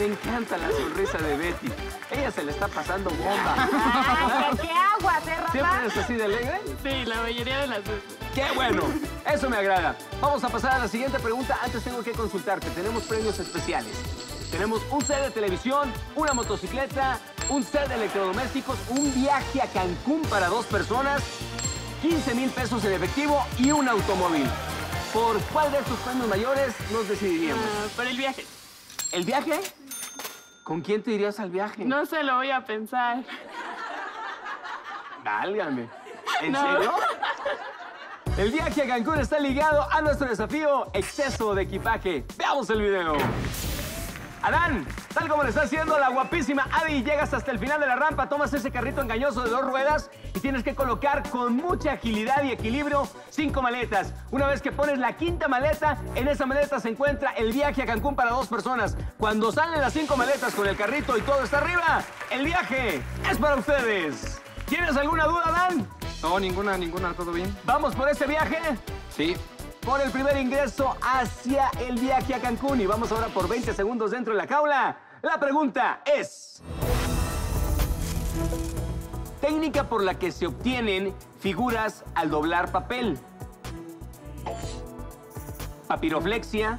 Me encanta la sonrisa de Betty. Ella se le está pasando bomba. Ay, ¿qué aguas, Rafa? ¿Siempre eres así de alegre? Sí, la mayoría de las veces. ¡Qué bueno! Eso me agrada. Vamos a pasar a la siguiente pregunta. Antes tengo que consultarte. Tenemos premios especiales. Tenemos un set de televisión, una motocicleta, un set de electrodomésticos, un viaje a Cancún para 2 personas, 15,000 pesos en efectivo y un automóvil. ¿Por cuál de estos premios mayores nos decidiríamos? Por el viaje. ¿El viaje? ¿Con quién te irías al viaje? No se lo voy a pensar. Válgame. ¿En No. serio? El viaje a Cancún está ligado a nuestro desafío exceso de equipaje. Veamos el video. Adán, tal como le está haciendo la guapísima Adi, llegas hasta el final de la rampa, tomas ese carrito engañoso de 2 ruedas y tienes que colocar con mucha agilidad y equilibrio 5 maletas. Una vez que pones la 5ª maleta, en esa maleta se encuentra el viaje a Cancún para 2 personas. Cuando salen las 5 maletas con el carrito y todo está arriba, el viaje es para ustedes. ¿Tienes alguna duda, Adán? No, ninguna, todo bien. ¿Vamos por este viaje? Sí. Por el primer ingreso hacia el viaje a Cancún. Y vamos ahora por 20 segundos dentro de la jaula. La pregunta es... técnica por la que se obtienen figuras al doblar papel. Papiroflexia,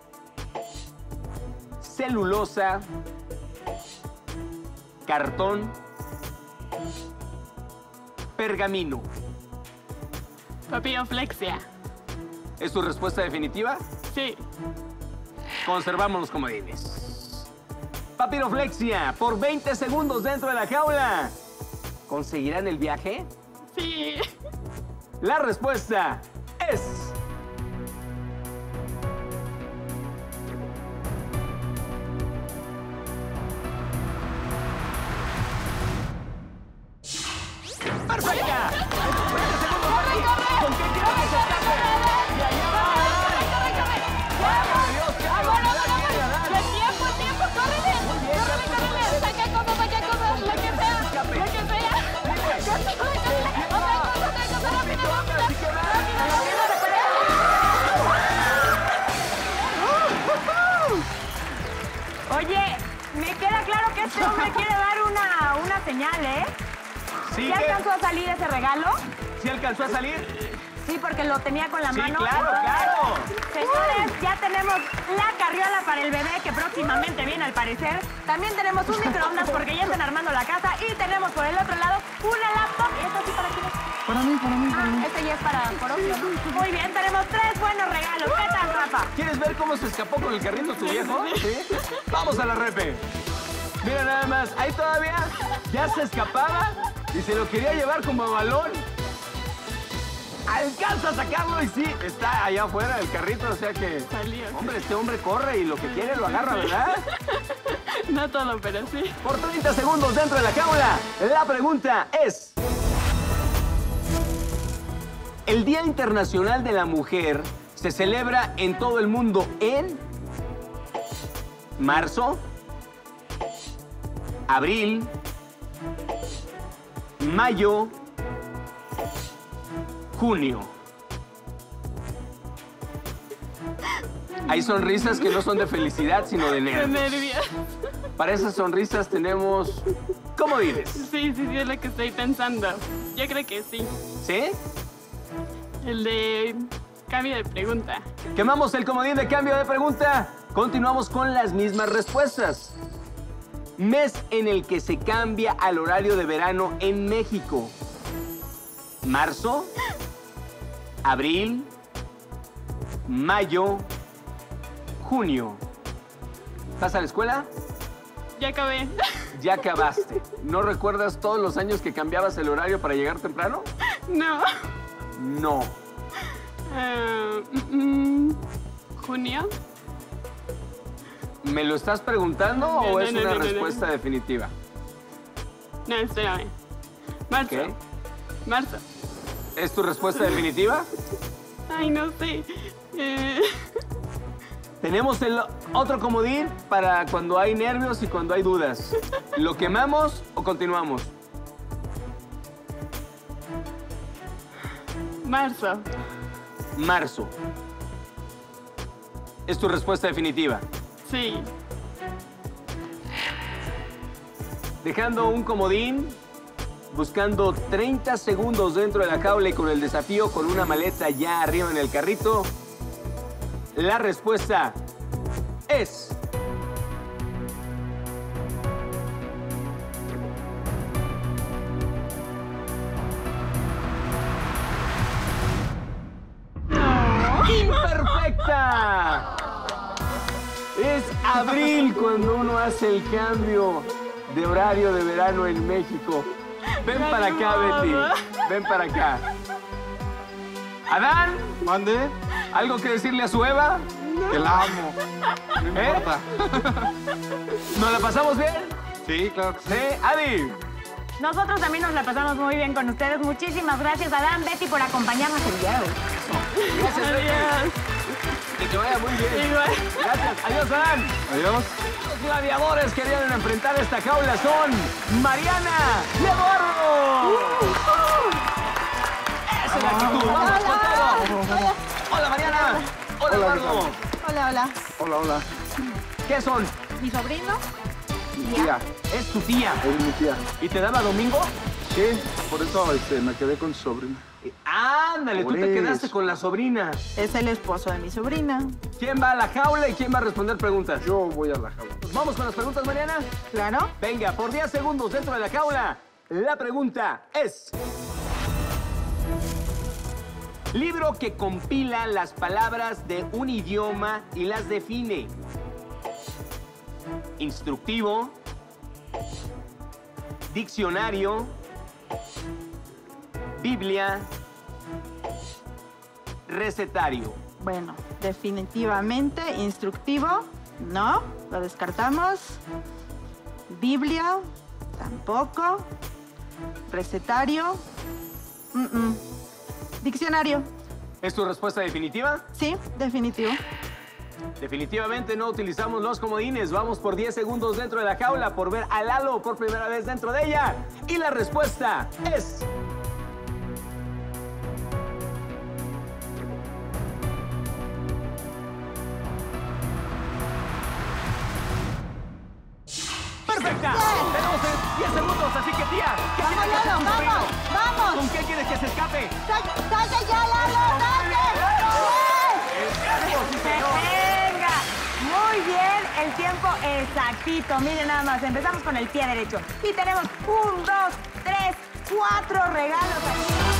celulosa, cartón, pergamino. Papiroflexia. ¿Es tu respuesta definitiva? Sí. Conservamos los comodines. Papiroflexia, por 20 segundos dentro de la jaula. ¿Conseguirán el viaje? Sí. La respuesta es... ¡perfecta! ¿Con qué quieres que se escape? ¡Y allá va! ¡El tiempo! ¡Córrele! ¡Córrele! ¡Saca cosas! ¡Lo que sea! ¡Lo que sea! Oye, me queda claro que este hombre quiere dar una señal, ¿eh? Sí, ¿Sí alcanzó a salir ese regalo? ¿Sí alcanzó a salir? Sí, porque lo tenía con la Sí, mano. claro, claro. Señores, ya tenemos la carriola para el bebé que próximamente viene al parecer. También tenemos un microondas porque ya están armando la casa. Y tenemos por el otro lado una laptop. ¿Y esto sí para quién es? Para mí. Ah, este ya es para Orozco, ¿no? Muy bien, tenemos 3 buenos regalos. ¿Qué tal, Rafa? ¿Quieres ver cómo se escapó con el carrito tu viejo? ¿Sí? Vamos a la repe. Mira nada más, ahí todavía ya se escapaba y se lo quería llevar como balón. Alcanza a sacarlo y sí, está allá afuera del carrito, o sea que... Salió. Hombre, este hombre corre y lo que quiere lo agarra, ¿verdad? No todo, pero sí. Por 30 segundos dentro de la jaula, la pregunta es... El Día Internacional de la Mujer se celebra en todo el mundo en... marzo, abril, mayo, junio. Hay sonrisas que no son de felicidad, sino de Qué nervios. nervios. Para esas sonrisas tenemos comodines. Sí, es lo que estoy pensando. Yo creo que sí. ¿Sí? El de cambio de pregunta. Quemamos el comodín de cambio de pregunta. Continuamos con las mismas respuestas. Mes en el que se cambia al horario de verano en México. Marzo, abril, mayo, junio. ¿Vas a la escuela? Ya acabé. Ya acabaste. ¿No recuerdas todos los años que cambiabas el horario para llegar temprano? No. No. ¿Junio? ¿Me lo estás preguntando o No, es no, una no, no, respuesta definitiva? No, espérame. Marzo. ¿Qué? Marzo. ¿Es tu respuesta definitiva? Ay, no sé. Tenemos el otro comodín para cuando hay nervios y cuando hay dudas. ¿Lo quemamos o continuamos? Marzo. Marzo. ¿Es tu respuesta definitiva? Sí. dejando un comodín, buscando 30 segundos dentro de la jaula y con el desafío con una maleta ya arriba en el carrito. La respuesta es... ¡imperfecta! Es abril cuando uno hace el cambio de horario de verano en México. Ven para acá, Betty. Ven para acá. Adán, Mande. ¿algo que decirle a su Eva? Que la amo. No importa. ¿Nos la pasamos bien? Sí, claro que sí. Sí, Adi. Nosotros también nos la pasamos muy bien con ustedes. Muchísimas gracias, Adán, Betty, por acompañarnos el día de hoy. Gracias, Betty. Que te vaya muy bien. Gracias. Adiós, Adán. Adiós. Los gladiadores que vienen a enfrentar esta jaula son Mariana y Eduardo. Esa es la actitud. Vamos con todo. Hola, Mariana. Hola, Eduardo. Hola, hola. Hola, hola. ¿Qué son? ¿Mi sobrino? Mi tía. Es tu tía. Es mi tía. ¿Y te daba domingo? Sí, por eso me quedé con su sobrina. Ándale, tú Por te quedaste eso. con la sobrina. Es el esposo de mi sobrina. ¿Quién va a la jaula y quién va a responder preguntas? Yo voy a la jaula. Pues vamos con las preguntas, Mariana. Claro. Venga, por 10 segundos dentro de la jaula. La pregunta es... libro que compila las palabras de un idioma y las define. Instructivo. Diccionario. Biblia. Recetario. Bueno, definitivamente instructivo, no, lo descartamos. Biblia, tampoco. Recetario, diccionario, ¿Es tu respuesta definitiva? sí, definitivo. Definitivamente no utilizamos los comodines. Vamos por 10 segundos dentro de la jaula por ver a Lalo por primera vez dentro de ella. Y la respuesta es... ¡perfecta! Tenemos 10 segundos, así que tía, ¿qué ¡Vamos, tiene que hacer Lalo, tu vamos! sobrino? ¡Vamos! ¿Con qué quieres que se escape? ¡Salte ya, Lalo! ¡Salte! ¡Eso, sí, señor! Venga, muy bien, el tiempo exactito. Miren nada más, empezamos con el pie derecho. Y tenemos 1, 2, 3, 4 regalos aquí.